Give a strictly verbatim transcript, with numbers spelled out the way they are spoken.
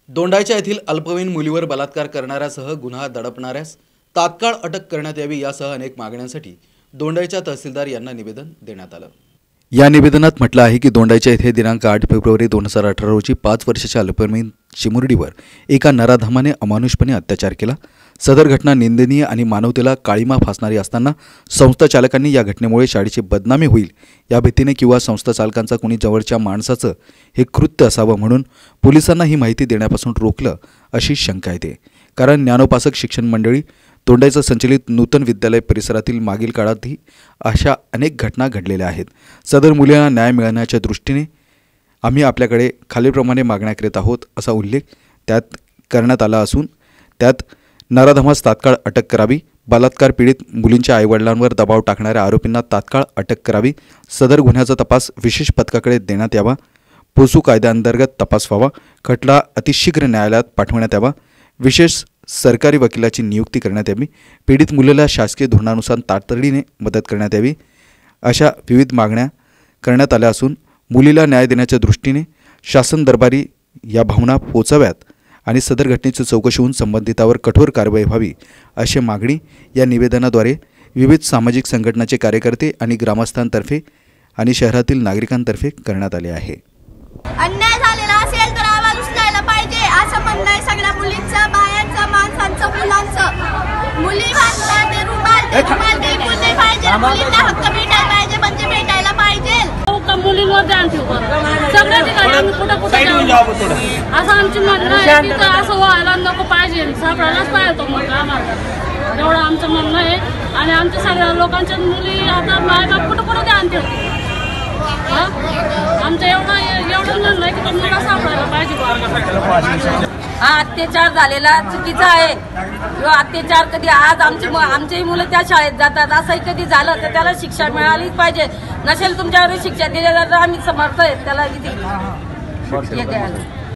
दोंडाईच्या येथील अल्पवयीन मुलीवर बलात्कार करणाऱ्यासह गुन्हा दडपणाऱ्यास तात्काळ अटक करण्यात यावी यासह अनेक मागण्यांसाठी दोंडाईच्या तहसीलदार यांना निवेदन देण्यात आलं। या निवेदनात म्हटलं आहे की दोंडाईच्या येथे दिनांक आठ फेब्रुवारी दोन हजार अठरा रोजी पाच वर्षाच्या अल्पवयीन चिमुरडीवर एका नराधमाने अमानुषपणे अत्याचार केला। सदर घटना निंदनीय आणि मानवतेला काळीमा फासणारी असताना संस्था चालकांनी या घटनेमुळे शाळेची बदनामी होईल या भीतीने किंवा संस्था चालकांचा कोणी जवळच्या माणसाचं हे कृत्य असावं म्हणून पोलिसांना ही माहिती देण्यापासून रोखलं अशी शंका येते। कारण ज्ञानोपासक शिक्षण मंडळी दोंडाईचं संचलित नूतन विद्यालय परिसरातील मागील काळातही अशा अनेक घटना घडलेल्या आहेत। सदर मुलींना न्याय मिळण्याच्या दृष्टीने आम्ही आपल्याकडे खालीलप्रमाणे मागण्या करीत आहोत असा उल्लेख त्यात करण्यात आला असून त्यात नराधमास तात्काळ अटक करावी, बलात्कार पीडित मुलींच्या आईवडिलांवर दबाव टाकणाऱ्या आरोपींना तात्काळ अटक करावी, सदर गुन्ह्याचा तपास विशेष पथकाकडे देण्यात यावा, पोसू कायद्याअंतर्गत तपास व्हावा, खटला अतिशीघ्र न्यायालयात पाठवण्यात यावा, विशेष सरकारी वकिलाची नियुक्ती करण्यात यावी, पीडित मुलीला शासकीय धोरणानुसार तातडीने मदत करण्यात यावी अशा विविध मागण्या करण्यात आल्या असून मुलीला न्याय देण्याच्या दृष्टीने शासन दरबारी या भावना पोचाव्यात आणि सदर घटनेची चौकशी होऊन संबंधितावर कठोर कारवाई व्हावी अशी मागणी या निवेदनाद्वारे विविध सामाजिक संघटनांचे कार्यकर्ते आणि ग्रामस्थांतर्फे आणि शहरातील नागरिकांतर्फे करण्यात आले आहे। अन्याय झालेला असेल तर आवाज उचलायला पाहिजे असं म्हणणं आहे सगळ्या मुलींचं, बायांचं, माणसांचं, मुलांचं। मुली भाषा ते रुमाल ते रुमाल ते बोलले पाहिजे, मुलींना हक्क भेटायला पाहिजे म्हणजे भेटायला पाहिजे। मुलींवर ध्यान ठेवू सगळ्या ठिकाणी आम्ही कुठं कुठं असं आमची म्हणणं आहे की असं व्हायला नको पाहिजे, सापडायलाच पाहिजे तो मुलगा आम्हाला, एवढं आमचं म्हणणं आहे। आणि आमच्या सगळ्या लोकांच्या मुली आता मायबाप कुठं कुठं ध्यान ठेवते, आमचं एवढं एवढं म्हणणं आहे की तो मुलगा सापडायला पाहिजे। हा अत्याचार झालेला चुकीचा आहे किंवा अत्याचार कधी आज आमची आमचीही मुलं त्या शाळेत जातात असंही कधी झालं तर त्याला शिक्षा मिळालीच पाहिजे। नसेल तुमच्यावर शिक्षा दिली तर आम्ही समर्थ आहे त्याला किती